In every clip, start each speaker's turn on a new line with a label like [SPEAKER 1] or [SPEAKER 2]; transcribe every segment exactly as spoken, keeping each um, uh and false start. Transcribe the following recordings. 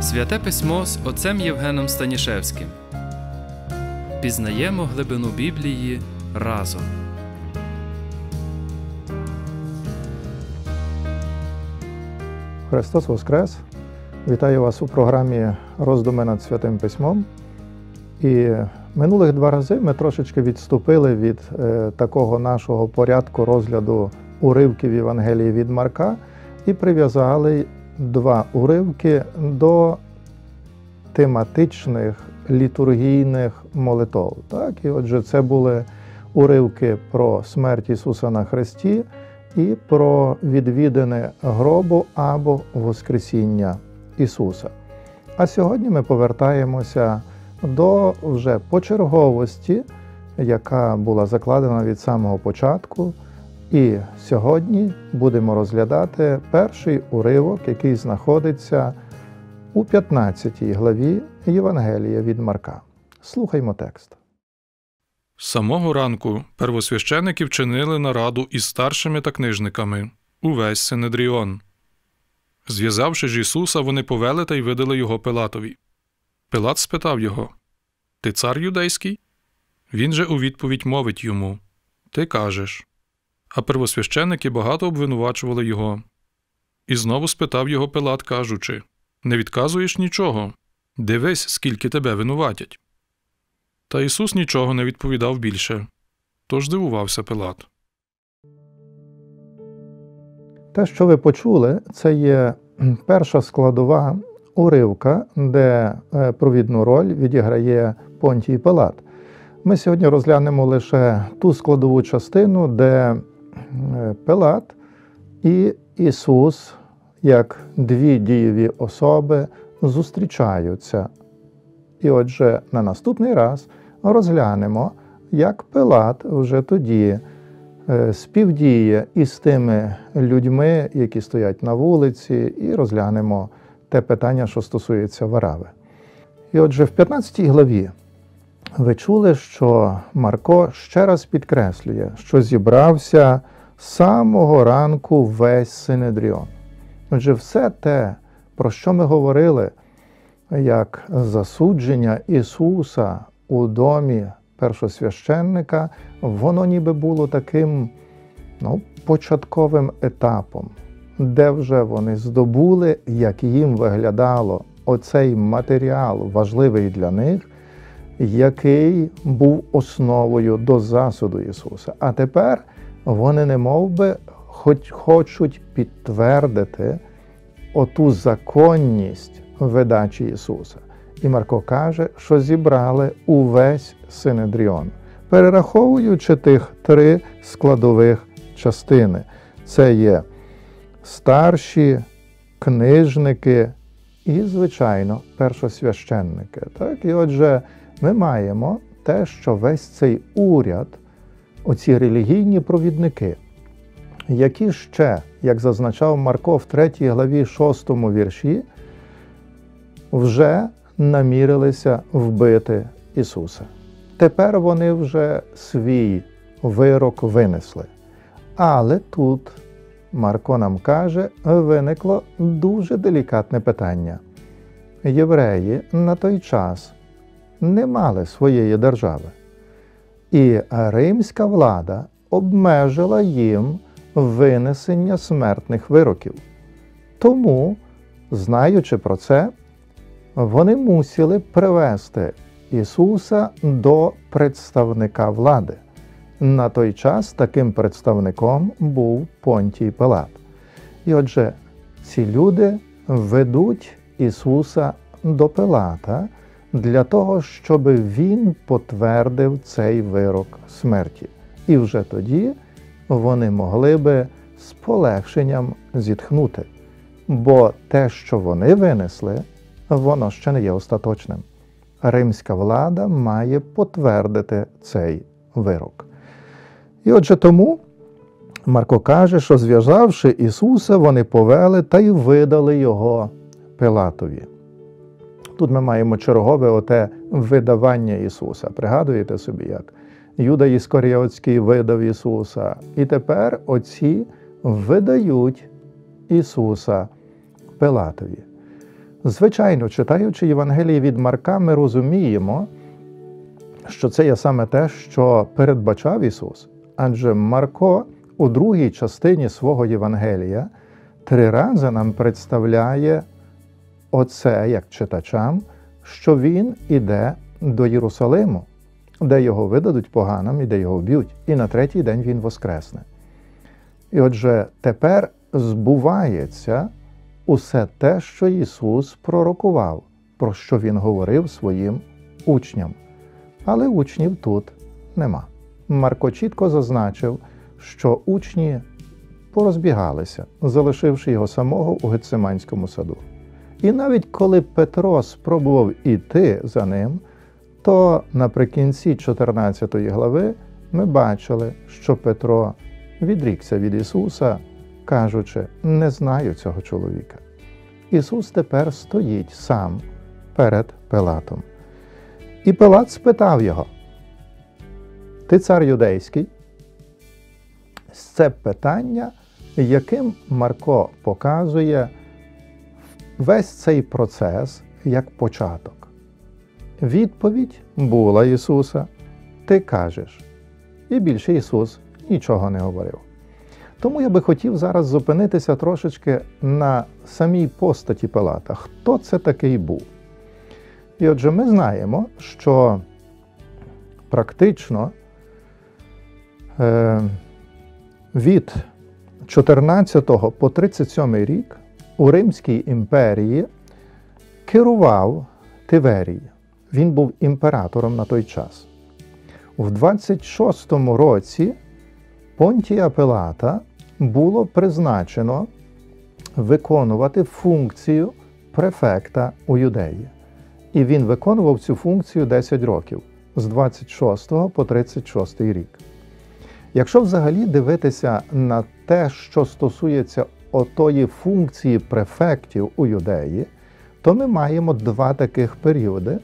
[SPEAKER 1] Святе Письмо з отцем Євгеном Станішевським. Пізнаємо глибину Біблії разом.
[SPEAKER 2] Христос Воскрес! Вітаю вас у програмі «Роздуми над Святим Письмом». І минулих два рази ми трошечки відступили від е, такого нашого порядку розгляду уривків Євангелії від Марка і прив'язали два уривки до тематичних літургійних молитов. Так? І отже, це були уривки про смерть Ісуса на хресті і про відвідини гробу або Воскресіння Ісуса. А сьогодні ми повертаємося до вже почерговості, яка була закладена від самого початку. І сьогодні будемо розглядати перший уривок, який знаходиться у п'ятнадцятій главі Євангелія від Марка. Слухаймо текст.
[SPEAKER 3] З самого ранку первосвященики вчинили нараду із старшими та книжниками, увесь Синедріон. Зв'язавши ж Ісуса, вони повели та й видали його Пилатові. Пилат спитав його: «Ти цар юдейський?» Він же у відповідь мовить йому: «Ти кажеш». А первосвященики багато обвинувачували його. І знову спитав його Пилат, кажучи: «Не відказуєш нічого? Дивись, скільки тебе винуватять». Та Ісус нічого не відповідав більше. Тож дивувався Пилат.
[SPEAKER 2] Те, що ви почули, це є перша складова уривка, де провідну роль відіграє Понтій Пилат. Ми сьогодні розглянемо лише ту складову частину, де Пилат і Ісус, як дві дієві особи, зустрічаються. І отже, на наступний раз розглянемо, як Пилат вже тоді співдіє із тими людьми, які стоять на вулиці, і розглянемо те питання, що стосується Варави. І отже, в п'ятнадцятій главі ви чули, що Марко ще раз підкреслює, що зібрався з самого ранку весь Синедріон. Отже, все те, про що ми говорили, як засудження Ісуса у домі першосвященника, воно ніби було таким ну, початковим етапом, де вже вони здобули, як їм виглядало оцей матеріал, важливий для них, який був основою до засуду Ісуса. А тепер вони немовби хоч хочуть підтвердити оту законність видачі Ісуса. І Марко каже, що зібрали увесь Синедріон, перераховуючи тих три складових частини. Це є старші, книжники і, звичайно, першосвященники. Так? І отже, ми маємо те, що весь цей уряд, оці релігійні провідники, які ще, як зазначав Марко в третій главі шостому вірші, вже намірилися вбити Ісуса. Тепер вони вже свій вирок винесли. Але тут, Марко нам каже, виникло дуже делікатне питання. Євреї на той час не мали своєї держави. І римська влада обмежила їм винесення смертних вироків. Тому, знаючи про це, вони мусили привести Ісуса до представника влади. На той час таким представником був Понтій Пилат. І отже, ці люди ведуть Ісуса до Пилата для того, щоб він потвердив цей вирок смерті. І вже тоді вони могли би з полегшенням зітхнути. Бо те, що вони винесли, воно ще не є остаточним. Римська влада має потвердити цей вирок. І отже тому Марко каже, що зв'язавши Ісуса, вони повели та й видали його Пилатові. Тут ми маємо чергове оте видавання Ісуса. Пригадуєте собі, як Юда Іскаріотський видав Ісуса. І тепер оці видають Ісуса Пилатові. Звичайно, читаючи Євангеліє від Марка, ми розуміємо, що це є саме те, що передбачав Ісус. Адже Марко у другій частині свого Євангелія три рази нам представляє оце, як читачам, що Він іде до Єрусалиму, де Його видадуть поганам і де Його вб'ють. І на третій день Він воскресне. І отже, тепер збувається усе те, що Ісус пророкував, про що Він говорив своїм учням. Але учнів тут нема. Марко чітко зазначив, що учні порозбігалися, залишивши його самого у Гециманському саду. І навіть коли Петро спробував іти за ним, то наприкінці чотирнадцятої глави ми бачили, що Петро відрікся від Ісуса, кажучи: «Не знаю цього чоловіка». Ісус тепер стоїть сам перед Пилатом. І Пилат спитав його: «Ти цар юдейський?» Це питання, яким Марко показує весь цей процес як початок. Відповідь була Ісуса: «Ти кажеш». І більше Ісус нічого не говорив. Тому я би хотів зараз зупинитися трошечки на самій постаті Пилата. Хто це такий був? І отже, ми знаємо, що практично е, від чотирнадцятого по тридцять сьомий рік у Римській імперії керував Тиверій. Він був імператором на той час. У двадцять шостому році Понтія Пилата було призначено виконувати функцію префекта у Юдеї. І він виконував цю функцію десять років, з двадцять шостого по тридцять шостий рік. Якщо взагалі дивитися на те, що стосується отої функції префектів у Юдеї, то ми маємо два таких періоди.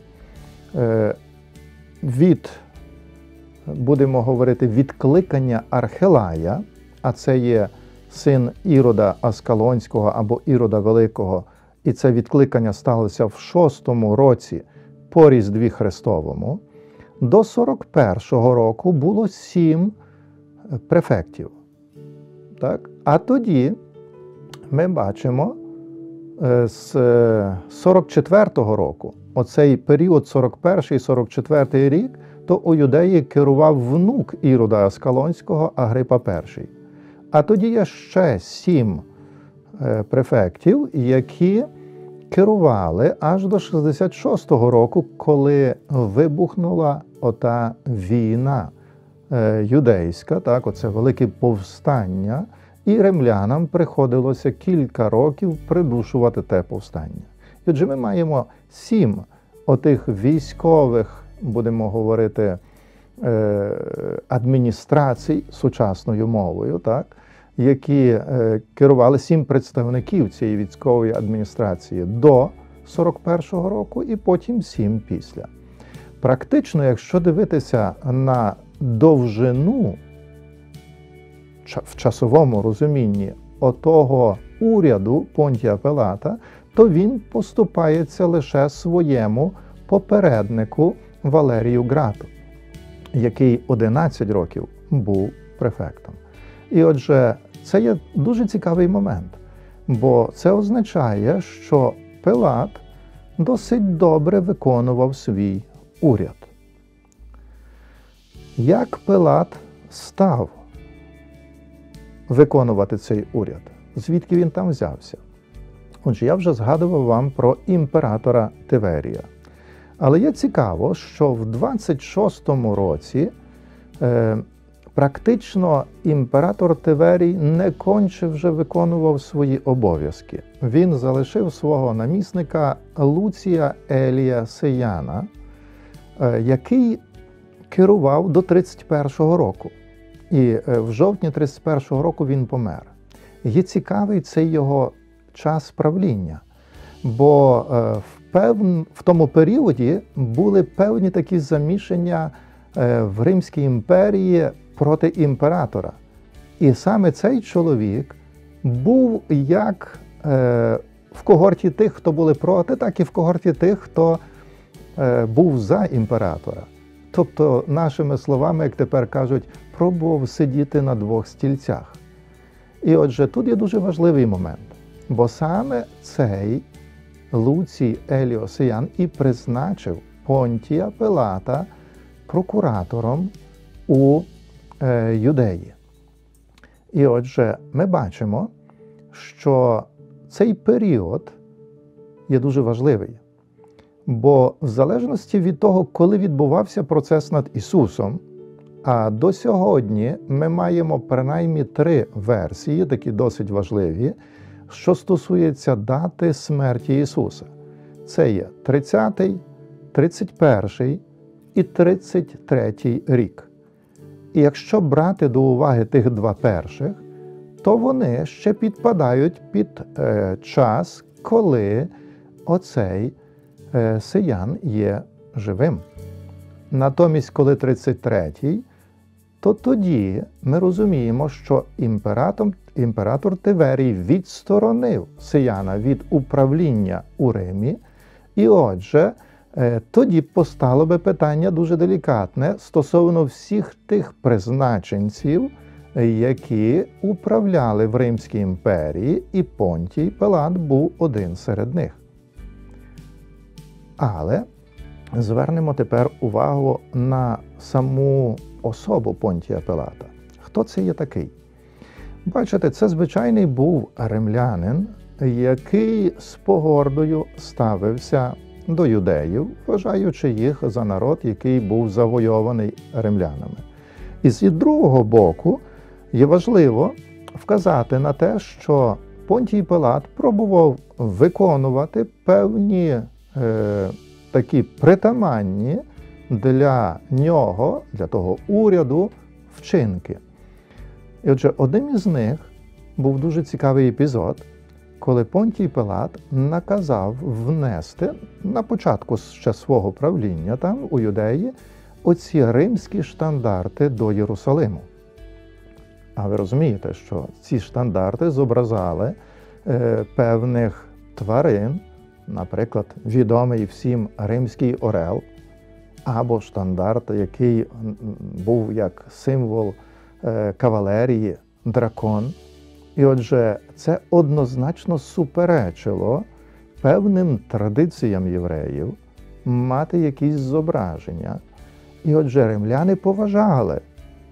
[SPEAKER 2] Від, будемо говорити, відкликання Архелая, а це є син Ірода Аскалонського або Ірода Великого, і це відкликання сталося в шостому році по Різдві Христовому, до сорок першого року було сім префектів. Так? А тоді ми бачимо з сорок четвертого року, оцей період сорок перший сорок четвертий рік, то у Юдеї керував внук Ірода Аскалонського Агрипа перший. А тоді є ще сім префектів, які керували аж до шістдесят шостого року, коли вибухнула ота війна юдейська, так, оце велике повстання, і римлянам приходилося кілька років придушувати те повстання. І отже, ми маємо сім отих військових, будемо говорити, адміністрацій сучасною мовою, так, які керували сім представників цієї військової адміністрації до сорок першого року і потім сім після. Практично, якщо дивитися на довжину в часовому розумінні отого уряду Понтія Пилата, то він поступається лише своєму попереднику Валерію Грату, який одинадцять років був префектом. І отже, це є дуже цікавий момент, бо це означає, що Пилат досить добре виконував свій уряд. Як Пилат став виконувати цей уряд? Звідки він там взявся? Отже, я вже згадував вам про імператора Тиверія. Але є цікаво, що в двадцять шостому році е, практично імператор Тиверій не конче вже виконував свої обов'язки. Він залишив свого намісника Луція Елія Сияна, е, який керував до тридцять першого року. І в жовтні тридцять першого року він помер. Є цікавий цей його час правління, бо в, пев... в тому періоді були певні такі замішання в Римській імперії проти імператора. І саме цей чоловік був як в когорті тих, хто були проти, так і в когорті тих, хто е, був за імператора. Тобто, нашими словами, як тепер кажуть, пробував сидіти на двох стільцях. І отже, тут є дуже важливий момент, бо саме цей Луцій Еліосіян і призначив Понтія Пилата прокуратором у е, Юдеї. І отже, ми бачимо, що цей період є дуже важливий, бо в залежності від того, коли відбувався процес над Ісусом, а до сьогодні ми маємо принаймні три версії, такі досить важливі, що стосується дати смерті Ісуса. Це є тридцятий, тридцять перший і тридцять третій рік. І якщо брати до уваги тих два перших, то вони ще підпадають під е, час, коли оцей е, Сиян є живим. Натомість, коли тридцять третій, то тоді ми розуміємо, що імператор, імператор Тиверій відсторонив Сияна від управління у Римі, і отже, е, тоді постало би питання дуже делікатне стосовно всіх тих призначенців, які управляли в Римській імперії, і Понтій Пилат був один серед них. Але звернемо тепер увагу на саму особу Понтія Пилата. Хто це є такий? Бачите, це звичайний був римлянин, який з погордою ставився до юдеїв, вважаючи їх за народ, який був завойований римлянами. І з другого боку, є важливо вказати на те, що Понтій Пилат пробував виконувати певні е, такі притаманні для нього, для того уряду, вчинки. І отже, одним із них був дуже цікавий епізод, коли Понтій Пилат наказав внести на початку ще свого правління там, у Юдеї, оці римські штандарти до Єрусалиму. А ви розумієте, що ці штандарти зображали е, певних тварин, наприклад, відомий всім римський орел, або штандарт, який був як символ е, кавалерії, дракон. І отже, це однозначно суперечило певним традиціям євреїв мати якісь зображення. І отже, римляни поважали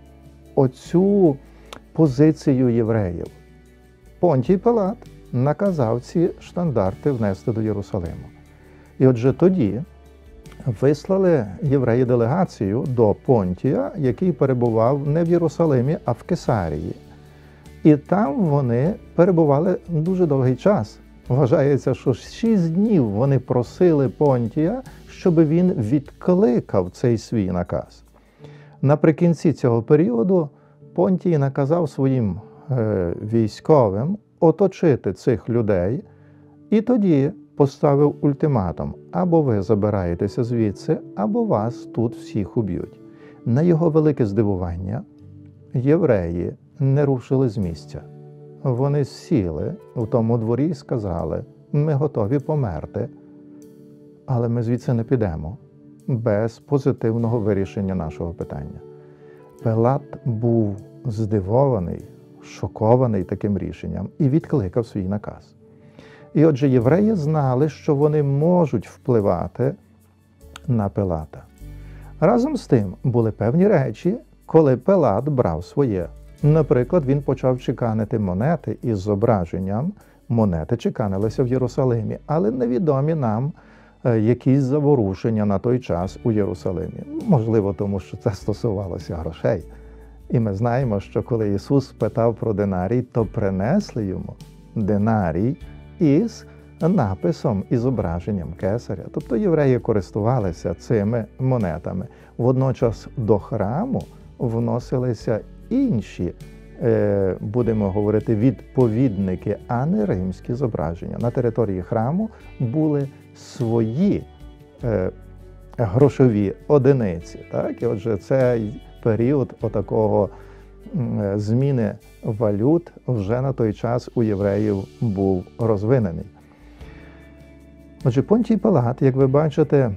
[SPEAKER 2] оцю позицію євреїв. Понтій Пилат наказав ці штандарти внести до Єрусалиму. І отже, тоді вислали євреї делегацію до Понтія, який перебував не в Єрусалимі, а в Кесарії. І там вони перебували дуже довгий час. Вважається, що шість днів вони просили Понтія, щоб він відкликав цей свій наказ. Наприкінці цього періоду Понтій наказав своїм е, військовим оточити цих людей, і тоді поставив ультиматум: або ви забираєтеся звідси, або вас тут всіх уб'ють. На його велике здивування євреї не рушили з місця. Вони сіли у тому дворі і сказали: ми готові померти, але ми звідси не підемо без позитивного вирішення нашого питання. Пилат був здивований, шокований таким рішенням і відкликав свій наказ. І отже, євреї знали, що вони можуть впливати на Пилата. Разом з тим були певні речі, коли Пилат брав своє. Наприклад, він почав чеканити монети із зображенням. Монети чеканилися в Єрусалимі, але невідомі нам якісь заворушення на той час у Єрусалимі. Можливо, тому що це стосувалося грошей. І ми знаємо, що коли Ісус питав про динарій, то принесли йому динарій із написом і зображенням кесаря. Тобто євреї користувалися цими монетами. Водночас до храму вносилися інші, будемо говорити, відповідники, а не римські зображення. На території храму були свої грошові одиниці. Так? І отже, цей період отакого зміни валют вже на той час у євреїв був розвинений. Отже, Понтій Пилат, як ви бачите,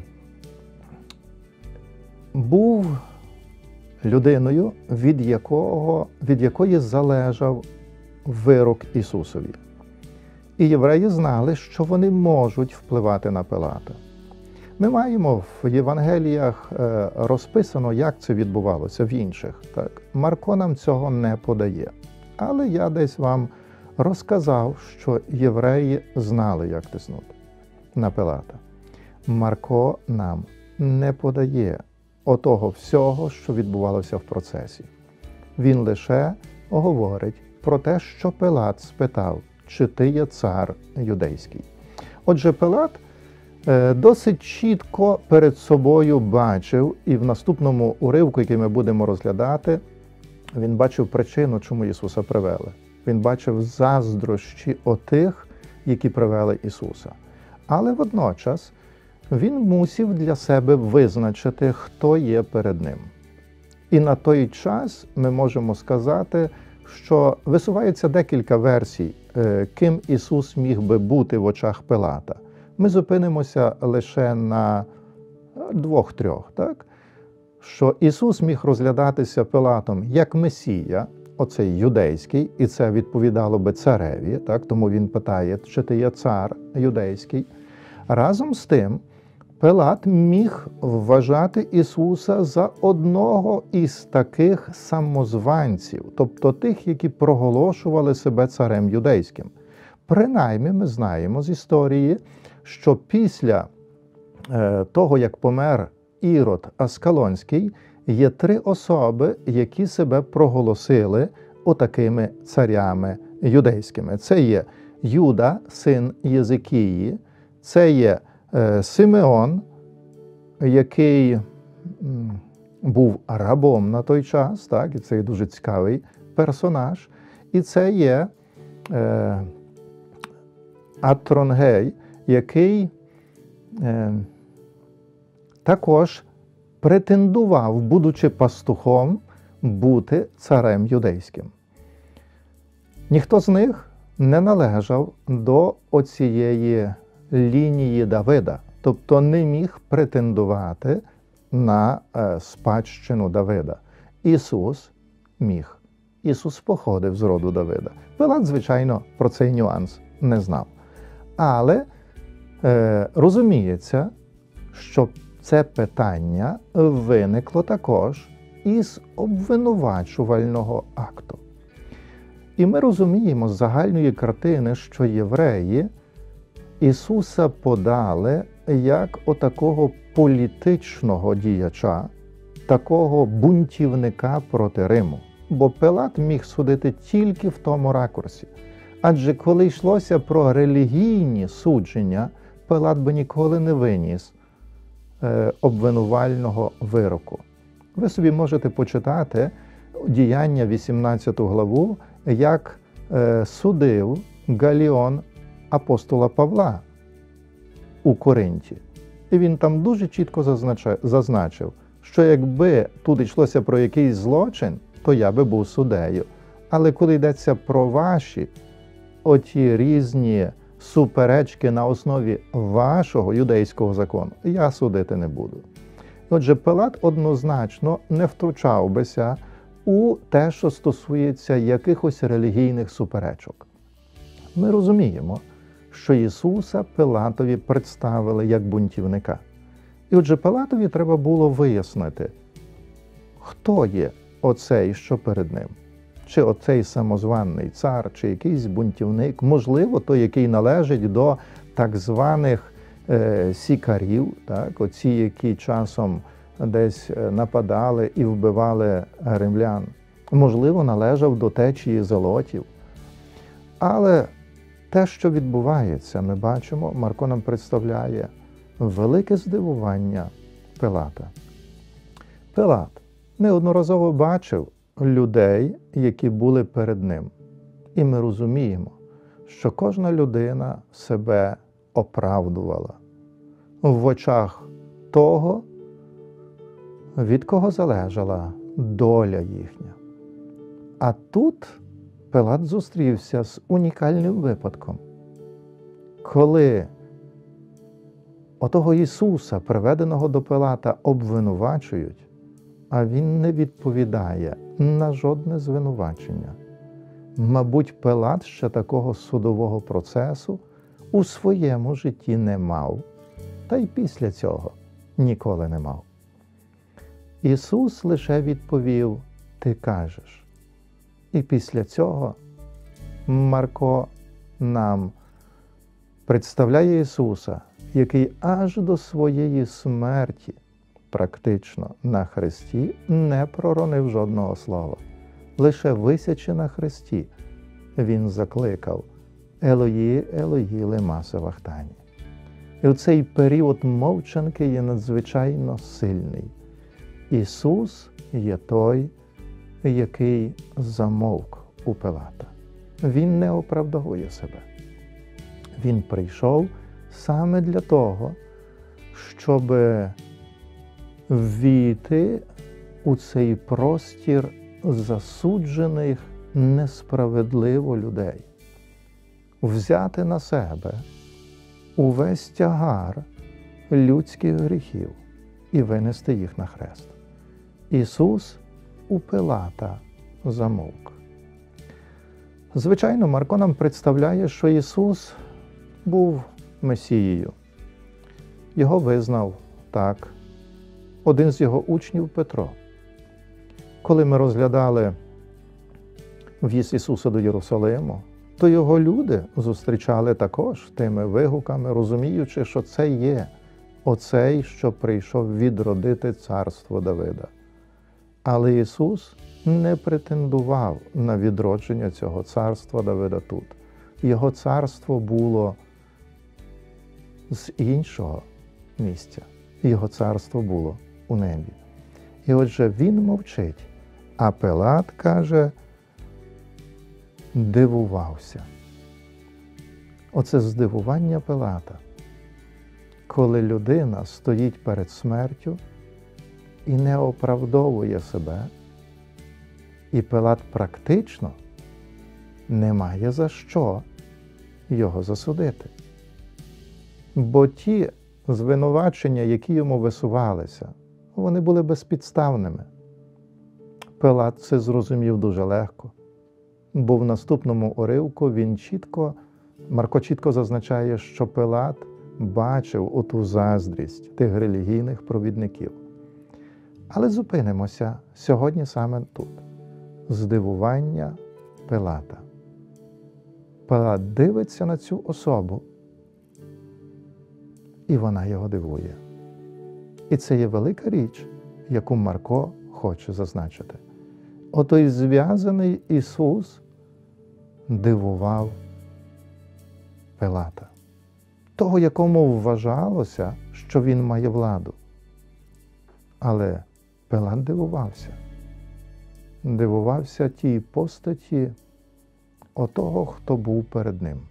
[SPEAKER 2] був людиною, від, якого, від якої залежав вирок Ісусові. І євреї знали, що вони можуть впливати на Пилата. Ми маємо в Євангеліях розписано, як це відбувалося в інших. Так? Марко нам цього не подає. Але я десь вам розказав, що євреї знали, як тиснути на Пилата. Марко нам не подає отого всього, що відбувалося в процесі. Він лише говорить про те, що Пилат спитав, чи ти є цар юдейський. Отже, Пилат досить чітко перед собою бачив, і в наступному уривку, який ми будемо розглядати, він бачив причину, чому Ісуса привели. Він бачив заздрощі отих, які привели Ісуса. Але водночас він мусив для себе визначити, хто є перед ним. І на той час ми можемо сказати, що висувається декілька версій, ким Ісус міг би бути в очах Пилата. Ми зупинимося лише на двох-трьох, так? Що Ісус міг розглядатися Пилатом як Месія, оцей юдейський, і це відповідало би цареві, так? Тому він питає, чи ти є цар юдейський. Разом з тим, Пилат міг вважати Ісуса за одного із таких самозванців, тобто тих, які проголошували себе царем юдейським. Принаймні, ми знаємо з історії, що після е, того, як помер Ірод Аскалонський, є три особи, які себе проголосили отакими царями юдейськими. Це є Юда, син Єзикії, це є е, Симеон, який м, був рабом на той час, так, і це є дуже цікавий персонаж, і це є е, Атронгей, який е, також претендував, будучи пастухом, бути царем юдейським. Ніхто з них не належав до оцієї лінії Давида, тобто не міг претендувати на е, спадщину Давида. Ісус міг. Ісус походив з роду Давида. Пилат, звичайно, про цей нюанс не знав. Але е, розуміється, що це питання виникло також із обвинувачувального акту. І ми розуміємо з загальної картини, що євреї Ісуса подали як отакого політичного діяча, такого бунтівника проти Риму. Бо Пилат міг судити тільки в тому ракурсі. Адже коли йшлося про релігійні судження, Пилат би ніколи не виніс е, обвинувального вироку. Ви собі можете почитати Діяння вісімнадцяту главу, як е, судив Галіон апостола Павла у Коринті. І він там дуже чітко зазначив, зазначив, що якби тут йшлося про якийсь злочин, то я би був суддею. Але коли йдеться про ваші оті різні суперечки на основі вашого юдейського закону, я судити не буду. Отже, Пилат однозначно не втручав бися у те, що стосується якихось релігійних суперечок. Ми розуміємо, що Ісуса Пилатові представили як бунтівника. І отже, Пилатові треба було вияснити, хто є оцей, що перед ним. Чи оцей самозваний цар, чи якийсь бунтівник, можливо, той, який належить до так званих е, сікарів, так, оці, які часом десь нападали і вбивали римлян. Можливо, належав до течії зелотів. Але те, що відбувається, ми бачимо, Марко нам представляє велике здивування Пилата. Пилат неодноразово бачив людей, які були перед ним. І ми розуміємо, що кожна людина себе оправдувала в очах того, від кого залежала доля їхня. А тут Пилат зустрівся з унікальним випадком, коли Отого Ісуса, приведеного до Пилата, обвинувачують, а Він не відповідає на жодне звинувачення. Мабуть, Пилат ще такого судового процесу у своєму житті не мав, та й після цього ніколи не мав. Ісус лише відповів: «Ти кажеш». І після цього Марко нам представляє Ісуса, який аж до своєї смерті, практично на хресті, не проронив жодного слова. Лише висячи на хресті, Він закликав: «Елої, Елої, лема савахтані». І в цей період мовчанки є надзвичайно сильний. Ісус є той, який замовк у Пилата. Він не оправдовує себе. Він прийшов саме для того, щоб ввійти у цей простір засуджених несправедливо людей, взяти на себе увесь тягар людських гріхів і винести їх на хрест. Ісус у Пилата замовк. Звичайно, Марко нам представляє, що Ісус був Месією. Його визнав так один з його учнів Петро. Коли ми розглядали в'їзд Ісуса до Єрусалиму, то його люди зустрічали також тими вигуками, розуміючи, що це є оцей, що прийшов відродити царство Давида. Але Ісус не претендував на відродження цього царства Давида тут. Його царство було з іншого місця. Його царство було у небі. І отже, він мовчить, а Пилат каже, дивувався. Оце здивування Пилата, коли людина стоїть перед смертю і не оправдовує себе, і Пилат практично не має за що його засудити. Бо ті звинувачення, які йому висувалися, вони були безпідставними. Пилат це зрозумів дуже легко, бо в наступному уривку він чітко, Марко чітко зазначає, що Пилат бачив оту заздрість тих релігійних провідників. Але зупинимося сьогодні саме тут. Здивування Пилата. Пилат дивиться на цю особу, і вона його дивує. І це є велика річ, яку Марко хоче зазначити. Отой зв'язаний Ісус дивував Пилата, того, якому вважалося, що він має владу. Але Пилат дивувався. Дивувався тій постаті отого, хто був перед ним.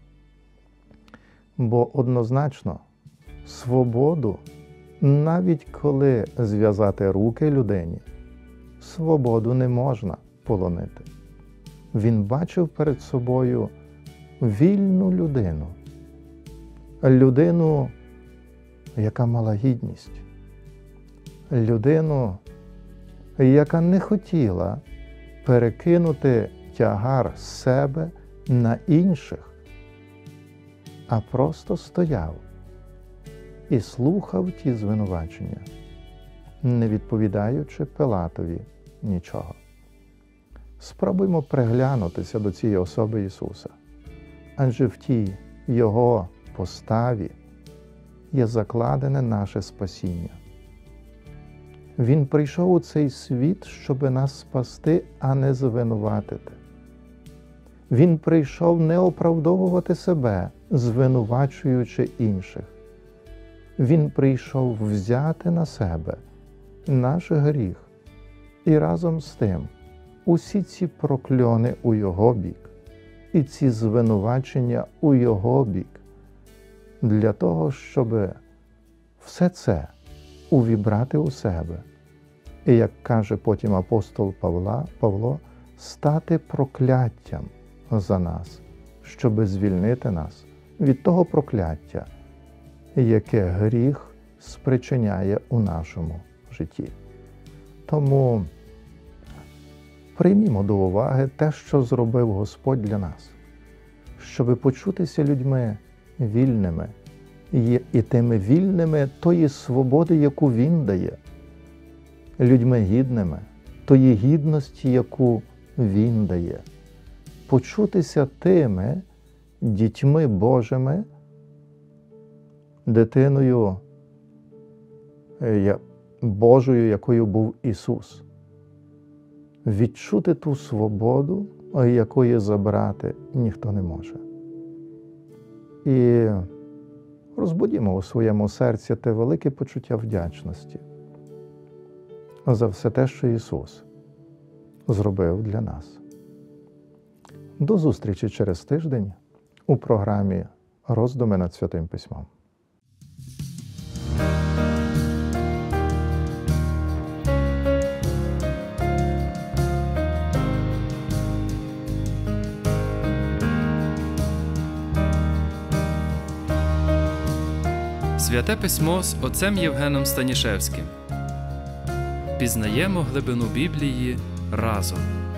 [SPEAKER 2] Бо однозначно свободу, навіть коли зв'язати руки людині, свободу не можна полонити. Він бачив перед собою вільну людину, людину, яка мала гідність, людину, яка не хотіла перекинути тягар з себе на інших, а просто стояв і слухав ті звинувачення, не відповідаючи Пилатові нічого. Спробуймо приглянутися до цієї особи Ісуса, адже в тій Його поставі є закладене наше спасіння. Він прийшов у цей світ, щоб нас спасти, а не звинуватити. Він прийшов не оправдовувати себе, звинувачуючи інших. Він прийшов взяти на себе наш гріх і разом з тим усі ці прокльони у Його бік і ці звинувачення у Його бік для того, щоб все це увібрати у себе. І, як каже потім апостол Павла, Павло, стати прокляттям за нас, щоб звільнити нас від того прокляття, яке гріх спричиняє у нашому житті. Тому приймімо до уваги те, що зробив Господь для нас, щоби почутися людьми вільними і, і тими вільними тої свободи, яку Він дає, людьми гідними, тої гідності, яку Він дає, почутися тими дітьми Божими, дитиною Божою, якою був Ісус. Відчути ту свободу, якої забрати ніхто не може. І розбудімо у своєму серці те велике почуття вдячності за все те, що Ісус зробив для нас. До зустрічі через тиждень у програмі «Роздуми над Святим Письмом».
[SPEAKER 1] Святе Письмо з отцем Євгеном Станішевським. Пізнаємо глибину Біблії разом.